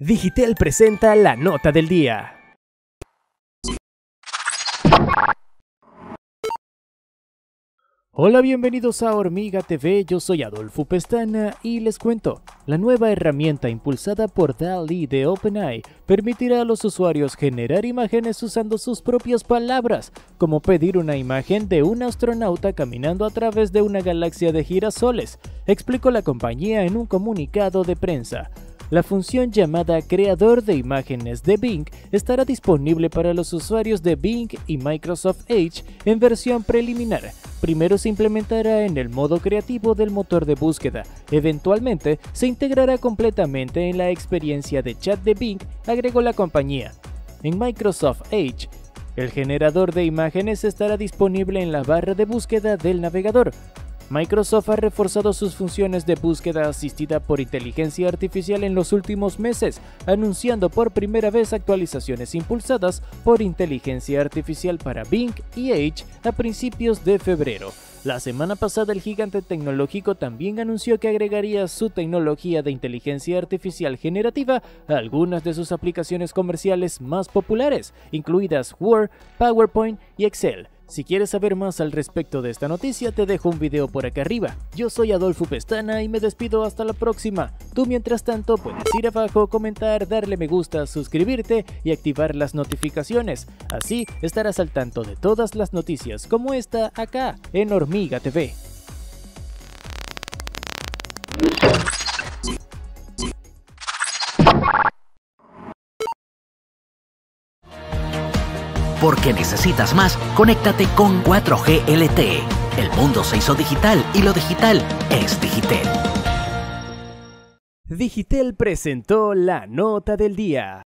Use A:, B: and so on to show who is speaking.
A: Digitel presenta la nota del día. Hola, bienvenidos a Hormiga TV, yo soy Adolfo Pestana y les cuento. La nueva herramienta impulsada por DALL-E de OpenAI permitirá a los usuarios generar imágenes usando sus propias palabras, como pedir una imagen de un astronauta caminando a través de una galaxia de girasoles, explicó la compañía en un comunicado de prensa. La función llamada Creador de Imágenes de Bing estará disponible para los usuarios de Bing y Microsoft Edge en versión preliminar. Primero se implementará en el modo creativo del motor de búsqueda. Eventualmente se integrará completamente en la experiencia de chat de Bing, agregó la compañía. En Microsoft Edge, el generador de imágenes estará disponible en la barra de búsqueda del navegador. Microsoft ha reforzado sus funciones de búsqueda asistida por inteligencia artificial en los últimos meses, anunciando por primera vez actualizaciones impulsadas por inteligencia artificial para Bing y Edge a principios de febrero. La semana pasada el gigante tecnológico también anunció que agregaría su tecnología de inteligencia artificial generativa a algunas de sus aplicaciones comerciales más populares, incluidas Word, PowerPoint y Excel. Si quieres saber más al respecto de esta noticia, te dejo un video por acá arriba. Yo soy Adolfo Pestana y me despido hasta la próxima. Tú mientras tanto puedes ir abajo, comentar, darle me gusta, suscribirte y activar las notificaciones. Así estarás al tanto de todas las noticias como esta acá en Hormiga TV.
B: Porque necesitas más, conéctate con 4G LTE. El mundo se hizo digital y lo digital es Digitel.
A: Digitel presentó la nota del día.